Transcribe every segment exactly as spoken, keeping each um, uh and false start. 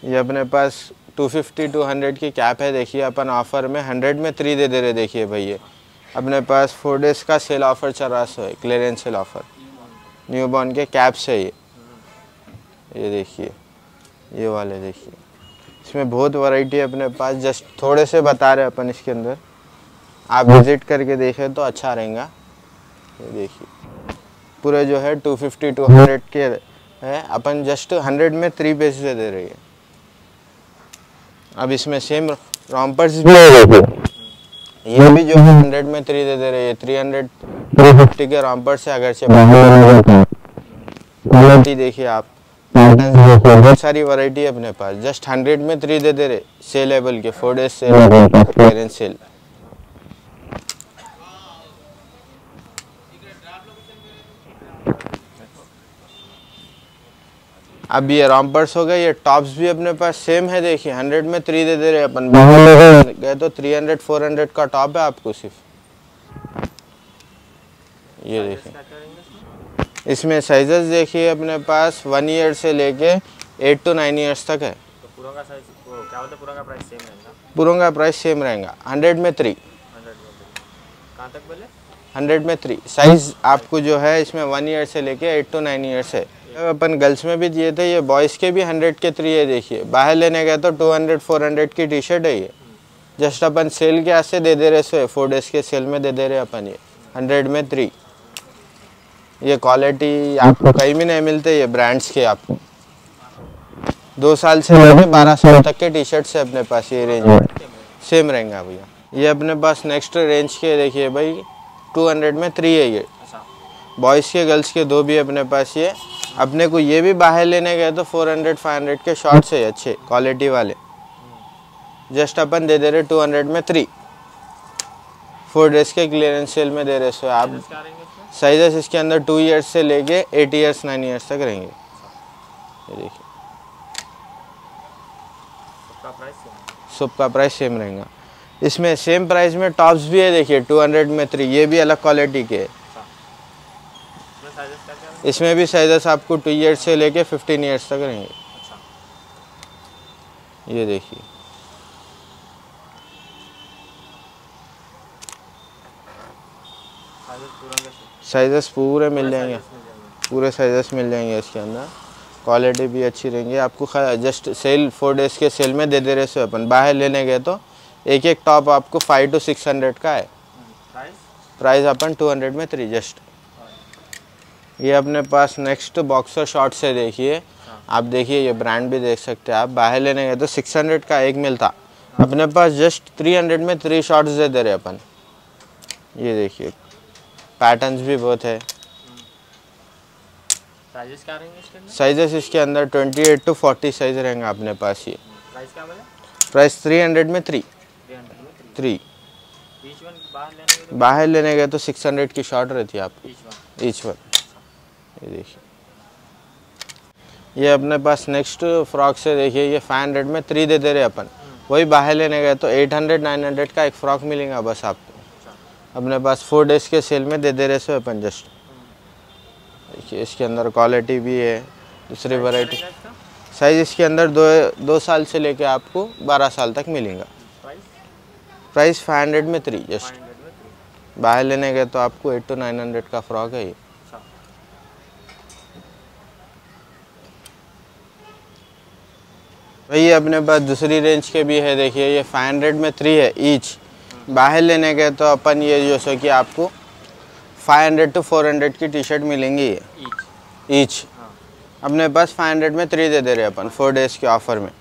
ये अपने पास टू फिफ्टी टू हंड्रेड की कैप है। देखिए अपन ऑफ़र में हंड्रेड में थ्री दे दे रहे। देखिए भाई ये अपने पास फोर डेज़ का सेल ऑफ़र चल रहा है, clearance sale offer. Newborn के कैप्स है ये ये देखिए, ये वाले देखिए, इसमें बहुत वैरायटी है अपने पास। जस्ट थोड़े से बता रहे अपन इसके अंदर, आप विज़िट करके देखें तो अच्छा रहेगा। ये देखिए पूरे जो है टू फिफ्टी टू हंड्रेड के है, अपन जस्ट हंड्रेड में थ्री पीस दे दे रही है। अब इसमें सेम रॉम्पर्स भी है, ये भी जो है हंड्रेड में थ्री दे दे रही है। थ्री हंड्रेड थ्री फिफ्टी के रॉम्पर्स है। अगर से क्वालिटी देखिए आप, बहुत सारी वैरायटी है अपने पास। जस्ट हंड्रेड में थ्री दे दे रहे, सेल लेवल के, four days sale, clearance sale. अब ये रॉम्पर्स हो गए। ये टॉप्स भी अपने पास सेम है। देखिए हंड्रेड में थ्री दे दे रहे अपन, गए तो थ्री हंड्रेड फोर हंड्रेड का टॉप है आपको सिर्फ। ये देखिए इसमें साइजेस देखिए अपने पास वन ईयर से लेके एट टू नाइन ईयर्स तक है। तो पूरा का साइज क्या बोलते हैं, पूरा का प्राइस सेम रहेगा? पूरा का प्राइस सेम रहेगा। हंड्रेड में थ्री, कहाँ तक बोले? हंड्रेड में थ्री साइज आपको जो है इसमें वन ईयर से लेके एट टू नाइन ईयर्स है। अपन गर्ल्स में भी दिए थे, ये बॉयज़ के भी हंड्रेड के थ्री है। देखिए बाहर लेने गए तो टू हंड्रेड फोर हंड्रेड की टी शर्ट है। ये जस्ट अपन सेल के ऐसे दे दे रहे, सो फोर डेज़ के सेल में दे दे रहे अपन ये हंड्रेड में थ्री। ये क्वालिटी आपको कहीं भी नहीं मिलते, ये ब्रांड्स के आपको दो साल से लेके बारह साल तक के टी शर्ट्स है अपने पास। ये रेंज में सेम रहेंगे भैया। ये अपने पास नेक्स्ट रेंज के देखिए भाई टू हंड्रेड में थ्री है। ये बॉयज़ के गर्ल्स के दो भी अपने पास। ये अपने को ये भी बाहर लेने गए तो फोर हंड्रेड फाइव हंड्रेड के शॉर्ट्स है अच्छे क्वालिटी वाले। जस्ट अपन दे दे रहे टू हंड्रेड में थ्री, फोर डेज के क्लियरेंस सेल में दे रहे। सो आप साइजेस इसके अंदर टू ईयर्स से लेके एट ईयर्स नाइन ईयर्स तक रहेंगे। ये देखिए सब का प्राइस सेम रहेगा। इसमें सेम प्राइस में टॉप्स भी है। देखिए टू हंड्रेड में थ्री, ये भी अलग क्वालिटी के है। इसमें भी साइजेस आपको टू ईयर्स से लेके फिफ्टीन ईयर्स तक रहेंगे। ये देखिए साइजेस पूरे मिल जाएंगे, पूरे साइजेस मिल जाएंगे इसके अंदर। क्वालिटी भी अच्छी रहेंगी आपको। जस्ट सेल फोर डेज़ के सेल में दे दे रहे। से अपन बाहर लेने गए तो एक एक टॉप आपको फाइव टू सिक्स हंड्रेड का है। प्राइस अपन टू हंड्रेड में थ्री जस्ट। ये अपने पास नेक्स्ट बॉक्सर शॉर्ट्स है। देखिए आप देखिए, ये ब्रांड भी देख सकते हैं आप। बाहर लेने गए तो सिक्स हंड्रेड का एक मिलता, अपने पास जस्ट थ्री हंड्रेड में थ्री शॉर्ट्स दे दे रहे अपन। ये देखिए पैटर्न्स भी बहुत है। साइजेस क्या रहेंगे इसके अंदर? साइजेस इसके अंदर twenty eight to forty size रहेंगे अपने पास। ये प्राइस क्या बोले? प्राइस थ्री हंड्रेड में थ्री थ्री बाहर लेने गए तो सिक्स हंड्रेड की शॉर्ट रहती है आपको ईच वन। ये देखिए ये अपने पास नेक्स्ट फ्रॉक से देखिए, ये फाइव हंड्रेड में थ्री दे दे रहे अपन। वही बाहर लेने गए तो एट हंड्रेड नाइन हंड्रेड का एक फ्रॉक मिलेगा बस आपको। अपने पास फोर डेज़ के सेल में दे दे रहे सो अपन जस्ट। देखिए इसके अंदर क्वालिटी भी है, दूसरी वैरायटी। साइज इसके अंदर दो दो साल से लेके आपको बारह साल तक मिलेगा। प्राइस फाइव हंड्रेड में थ्री जस्ट। बाहर लेने गए तो आपको एट टू नाइन हंड्रेड का फ्रॉक है ये। भाई अपने पास दूसरी रेंज के भी है। देखिए ये फाइव हंड्रेड में थ्री है ईच। बाहर लेने गए तो अपन ये जो सो कि आपको five hundred to four hundred की टी शर्ट मिलेंगी ये ईच। अपने पास फाइव हंड्रेड में थ्री दे दे रहे अपन फोर डेज़ के ऑफ़र में।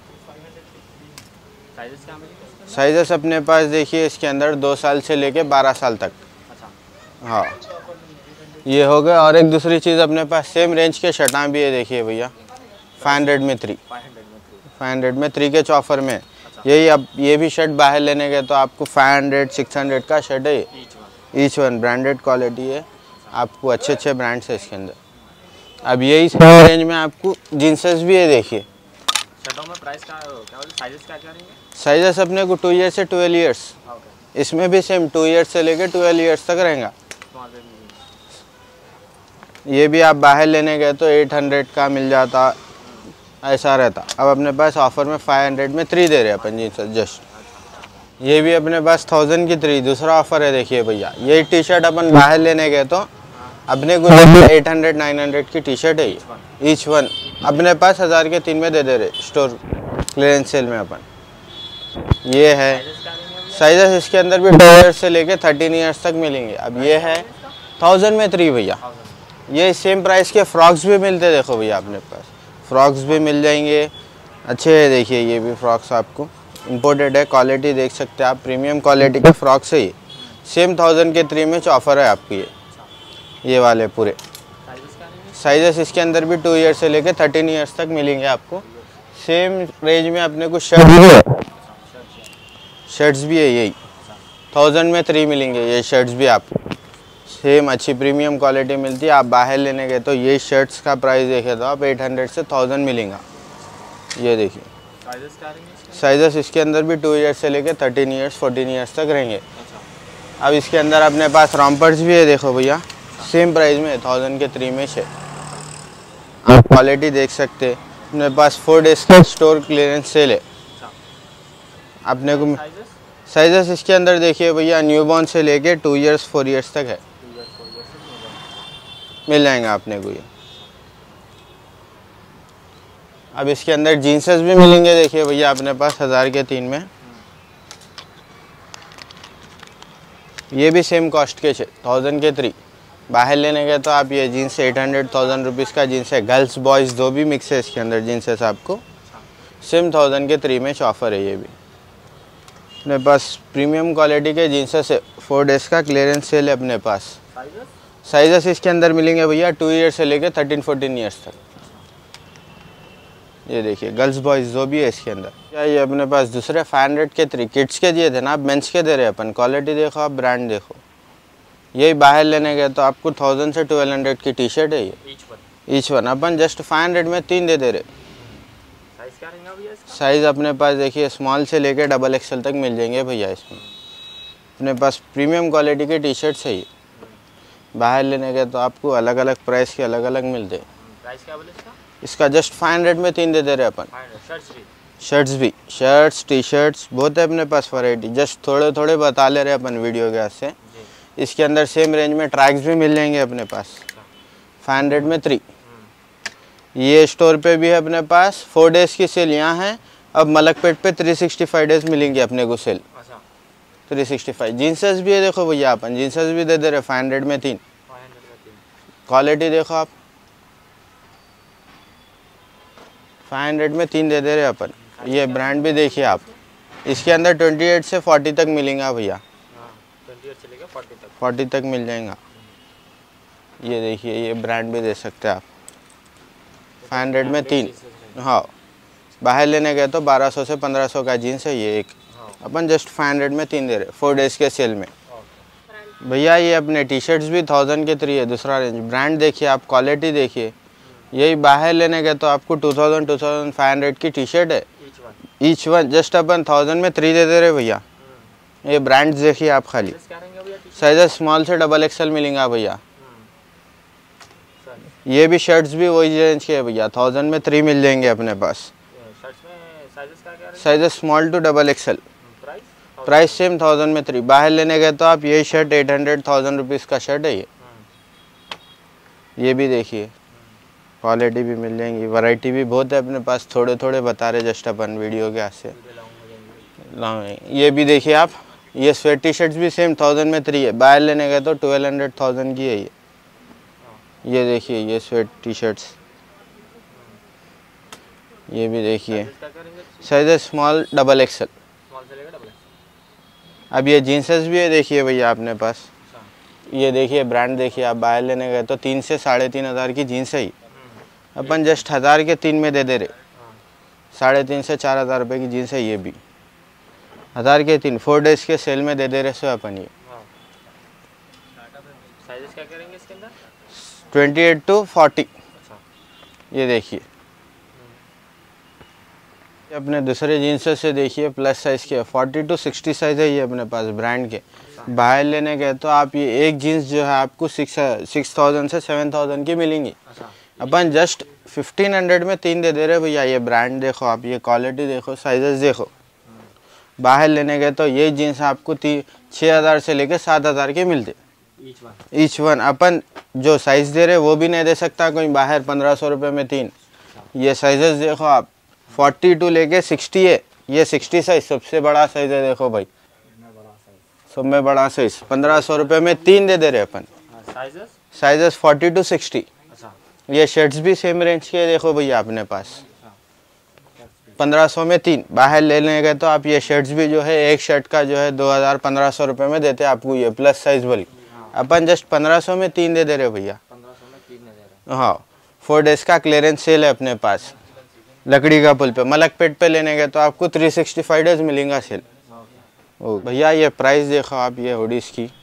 साइजेस अपने पास देखिए इसके अंदर दो साल से लेके बारह साल तक। हाँ ये हो गया। और एक दूसरी चीज़ अपने पास सेम रेंज के शर्टां भी है। देखिए भैया फाइव हंड्रेड में थ्री फाइव हंड्रेड में थ्री के ऑफर में। यही अब ये भी शर्ट बाहर लेने गए तो आपको फाइव हंड्रेड सिक्स हंड्रेड का शर्ट है ईच वन। ब्रांडेड क्वालिटी है आपको, अच्छे अच्छे ब्रांड्स है इसके अंदर। अब यही रेंज में आपको जींसेस भी है। देखिए शर्टों में प्राइस क्या क्या बोलते, साइजेस क्या क्या रहेंगे? साइजेस अपने को टू ईयर से ट्वेल्व ईयर्स। इसमें भी सेम टू ईयर्स से लेकर ट्वेल्व ईयर्स तक रहेगा। ये भी आप बाहर लेने गए तो एट हंड्रेड का मिल जाता, ऐसा रहता। अब अपने पास ऑफर में फाइव हंड्रेड में थ्री दे रहे हैं अपन जीन्स जस्ट। ये भी अपने पास थाउजेंड की थ्री, दूसरा ऑफर है देखिए भैया। ये टी शर्ट अपन बाहर लेने गए तो अपने को एट हंड्रेड नाइन हंड्रेड की टी शर्ट है ये ईच वन, अपने पास हज़ार के तीन में दे दे रहे स्टोर क्लियरेंस सेल में अपन। ये है साइजेस, इसके अंदर भी टू ईयर्स से लेके थर्टीन ईयर्स तक मिलेंगे। अब ये है थाउजेंड में थ्री भैया। ये सेम प्राइस के फ्रॉक्स भी मिलते, देखो भैया अपने पास फ्रॉक्स भी मिल जाएंगे अच्छे है। देखिए ये भी फ्रॉक्स आपको इंपोर्टेड है, क्वालिटी देख सकते हैं आप, प्रीमियम क्वालिटी के फ्रॉक्स है ये। सेम थाउजेंड के थ्री में ऑफर है आपकी ये ये वाले पूरे साइजेस। इसके अंदर भी टू ईयर से लेके थर्टीन ईयर्स तक मिलेंगे आपको। सेम रेंज में अपने को शर्ट भी है, शर्ट्स भी है यही थाउजेंड में थ्री मिलेंगे। ये शर्ट्स भी आपको सेम अच्छी प्रीमियम क्वालिटी मिलती है। आप बाहर लेने गए तो ये शर्ट्स का प्राइस देखे तो आप एट हंड्रेड से थाउजेंड मिलेगा। ये देखिए साइजेस इसके अंदर भी टू ईयर्स से लेके थर्टीन ईयर्स फोर्टीन ईयर्स तक रहेंगे। अब इसके अंदर अपने पास रॉम्पर्स भी है, देखो भैया सेम प्राइस में थाउजेंड के थ्री में से आप क्वालिटी देख सकते हैं। अपने पास फोर डेज का स्टोर क्लियरेंस सेल है। अपने को साइजेस इसके अंदर देखिए भैया न्यूबॉर्न से लेके टू ईयर्स फोर ईयर्स तक है, मिल जाएगा अपने को ये। अब इसके अंदर जीन्सेस भी मिलेंगे, देखिए भैया अपने पास हज़ार के तीन में। ये भी सेम कॉस्ट के छे थाउजेंड के थ्री। बाहर लेने गए तो आप ये jeans eight hundred thousand rupees का जीन्स है, गर्ल्स बॉयज़ दो भी मिक्स है इसके अंदर जीन्सेस आपको। सेम थाउजेंड के थ्री में ऑफर है। ये भी अपने पास प्रीमियम क्वालिटी के जीन्सेस है, फोर डेज का क्लियरेंस सेल है अपने पास। साइजेस इसके अंदर मिलेंगे भैया टू ईयर से लेके थर्टीन फोर्टीन ईयर्स तक। ये देखिए गर्ल्स बॉयज़ जो भी है इसके अंदर। क्या ये अपने पास दूसरे फाइव हंड्रेड के थ्री किड्स के दिए थे ना, आप मेंस के दे रहे हैं अपन। क्वालिटी देखो आप, ब्रांड देखो। यही बाहर लेने गए तो आपको थाउजेंड से ट्वेल्व हंड्रेड की टी शर्ट है ये ईच वन, अपन जस्ट फाइव हंड्रेड में तीन दे दे रहे। साइज क्या रहेगा भैया इसका? साइज़ अपने पास देखिए स्मॉल से लेके डबल एक्सल तक मिल जाएंगे भैया इसमें। अपने पास प्रीमियम क्वालिटी के टी शर्ट्स है ये। बाहर लेने गए तो आपको अलग अलग प्राइस के अलग अलग मिलते हैं। प्राइस क्या बोले इसका? इसका जस्ट फाइव हंड्रेड में तीन दे दे रहे अपन। शर्ट्स भी शर्ट्स भी शर्ट्स टी शर्ट्स बहुत है अपने पास वैरायटी, जस्ट थोड़े थोड़े बता ले रहे अपन वीडियो के से। इसके अंदर सेम रेंज में ट्रैक्स भी मिल जाएंगे अपने पास फाइव हंड्रेड में थ्री। ये स्टोर पे भी है अपने पास, फोर डेज़ की सेल यहाँ है। अब मलकपेट पे थ्री सिक्सटी फाइव डेज़ मिलेंगे अपने को sale, three sixty five. Jeanses भी है देखो भैया, अपन जीन्सेस भी दे दे रहे फाइव हंड्रेड में तीन। क्वालिटी देखो आप, फाइव हंड्रेड में तीन दे दे रहे अपन। ये ब्रांड भी देखिए आप, इसके अंदर ट्वेंटी एट से फोर्टी तक मिलेगा भैया, फोर्टी तक मिल जाएगा। ये देखिए ये ब्रांड भी दे सकते हैं आप, फाइव हंड्रेड में तीन। हाँ बाहर लेने गए तो बारह सौ से पंद्रह सौ का जीन्स है ये एक, अपन जस्ट फाइव हंड्रेड में तीन दे रहे फोर डेज़ के सेल में भैया। ये अपने टी शर्ट्स भी थाउजेंड के थ्री है, दूसरा रेंज। ब्रांड देखिए आप, क्वालिटी देखिए। यही बाहर लेने गए तो आपको two thousand two thousand five hundred की टी शर्ट है ईच वन, जस्ट अपन थाउजेंड में थ्री दे दे रहे भैया। ये ब्रांड्स देखिए आप खाली। साइजेस स्मॉल से डबल एक्सल मिलेंगे भैया। ये भी शर्ट्स भी वही रेंज के है भैया, थाउजेंड में थ्री मिल जाएंगे अपने पास। Sizes small to double XL, price same thousand में थ्री। बाहर लेने गए तो आप ये shirt eight hundred thousand rupees का शर्ट है ये। ये भी देखिए क्वालिटी भी मिल जाएंगी, वैरायटी भी बहुत है अपने पास। थोड़े थोड़े बता रहे जस्ट अपन वीडियो के आसे। ये भी देखिए आप, ये स्वेट टी शर्ट्स भी सेम थाउजेंड में थ्री है। बाहर लेने गए तो ट्वेल्व हंड्रेड थाउजेंड की है ये। ये देखिए ये स्वेट टी शर्ट्स, ये भी देखिए साइज स्मॉल डबल एक्सल। अब ये जीन्सेस भी है देखिए भैया अपने पास। ये देखिए ब्रांड देखिए आप, बाहर लेने गए तो तीन से साढ़े तीन हज़ार की जीन्स है ही, अपन जस्ट हज़ार के तीन में दे दे रहे। साढ़े तीन से चार हज़ार रुपये की जीन्स है ये भी, हज़ार के तीन, फोर डेज़ के सेल में दे दे रहे सो अपन ये। साइजेस क्या करेंगे इसके अंदर? Twenty eight to forty. ये देखिए अपने दूसरे जीन्स से देखिए प्लस साइज़ के फोर्टी टू सिक्सटी साइज़ है ये अपने पास ब्रांड के। बाहर लेने गए तो आप ये एक जीन्स जो है आपको सिक्स सिक्स थाउजेंड से सेवन थाउजेंड की मिलेंगी। अपन जस्ट फिफ्टीन हंड्रेड में तीन दे दे रहे भैया। ये ब्रांड देखो आप, ये क्वालिटी देखो, साइजेस देखो। बाहर लेने गए तो ये जीन्स आपको तीन छः हज़ार से लेके सात हज़ार के मिलते ईच वन। अपन जो साइज़ दे रहे वो भी नहीं दे सकता कोई बाहर पंद्रह सौ रुपये में तीन। ये साइजेस देखो आप, फोर्टी टू लेके सिक्सटी है, ये सिक्सटी साइज सबसे बड़ा साइज है देखो भाई, सब में बड़ा साइज। पंद्रह सौ रुपये में तीन दे दे रहे अपन। Sizes forty to sixty. ये शर्ट्स भी सेम रेंज के देखो भैया अपने पास, पंद्रह सौ में तीन। बाहर लेने गए तो आप ये शर्ट्स भी जो है एक शर्ट का जो है दो हज़ार पंद्रह सौ रुपये में देते हैं आपको, ये प्लस साइज वाली। अपन जस्ट पंद्रह सौ में तीन दे दे रहे भैया। हाँ, फोर डेज का क्लियरेंस सेल है अपने पास लकड़ी का पुल पे। मलकपेट पे लेने गए तो आपको थ्री सिक्सटी फाइव डेज मिलेगा सेल। ओ भैया ये प्राइस देखो आप, ये हुडीज़ की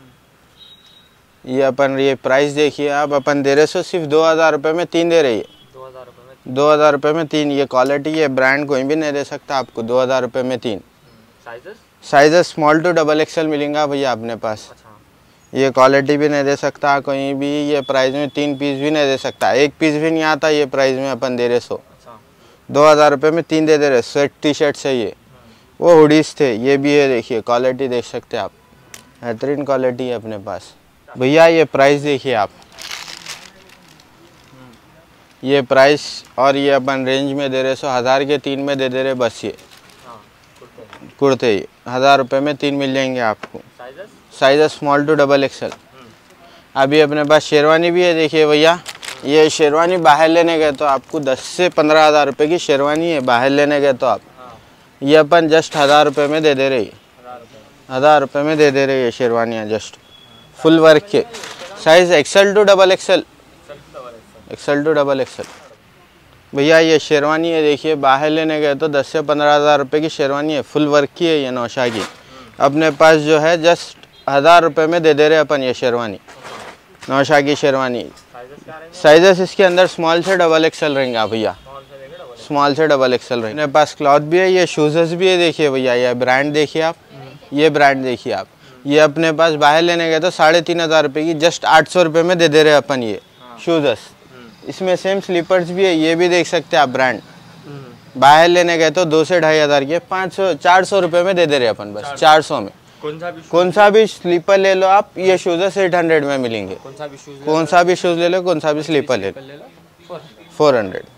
ये अपन ये प्राइस देखिए आप, अपन दे रहे सो सिर्फ दो हज़ार रुपये में तीन दे रही है। दो हज़ार रुपये में तीन। ये क्वालिटी ये ब्रांड कोई भी नहीं दे सकता आपको, दो हज़ार रुपये में तीन। Sizes small to double XL मिलेगा भैया अपने पास। ये क्वालिटी भी नहीं दे सकता कोई भी, ये प्राइस में तीन पीस भी नहीं दे सकता, एक पीस भी नहीं आता ये प्राइस में अपन दे रहे सो। दो हज़ार रुपये में तीन दे दे रहे। स्वेट टी शर्ट है ये, वो हुडीज़ थे, ये भी है देखिए, क्वालिटी देख सकते हैं आप, बेहतरीन क्वालिटी है अपने पास भैया। ये प्राइस देखिए आप, ये प्राइस और ये अपन रेंज में दे रहे सो हज़ार के तीन में दे दे रहे बस। ये कुर्ते ये हज़ार रुपये में तीन मिल जाएंगे आपको। Size small to double XL. अभी अपने पास शेरवानी भी है देखिए भैया। ये शेरवानी बाहर लेने गए तो आपको दस से पंद्रह हज़ार रुपये की शेरवानी है, बाहर लेने गए तो आप, ये अपन जस्ट हज़ार रुपये में दे दे रही हज़ार रुपये में दे दे रही है शेरवानियाँ जस्ट फुल वर्क के। Size XL to double XL, XL to double XL भैया। ये शेरवानी है देखिए, बाहर लेने गए तो दस से पंद्रह हज़ार रुपये की शेरवानी है, फुल वर्क की है ये नौशा की। अपने पास जो है जस्ट हज़ार रुपये में दे दे रहे अपन ये शेरवानी, नौशा की शेरवानी। साइजेस इसके अंदर स्मॉल से डबल एक्सएल रहेंगे भैया, स्मॉल से डबल एक्सएल रहेंगे। अपने पास क्लॉथ भी है, ये शूज़ भी है देखिए भैया। ये ब्रांड देखिए आप, ये ब्रांड देखिए आप। ये अपने पास बाहर लेने गए तो साढ़े तीन हज़ार रुपये की जस्ट आठ सौ रुपये में दे दे रहे अपन ये शूज़स। इसमें सेम स्लीपर्स भी है, ये भी देख सकते हैं आप ब्रांड। बाहर लेने गए तो दो से ढाई हज़ार के पाँच सौ चार सौ रुपये में दे दे रहे अपन बस, चार सौ में। कौन सा भी स्लीपर ले लो आप, ये शूज़ एट हंड्रेड में मिलेंगे। कौन सा भी शूज़ ले लो, कौन सा भी स्लीपर ले लो, फोर हंड्रेड।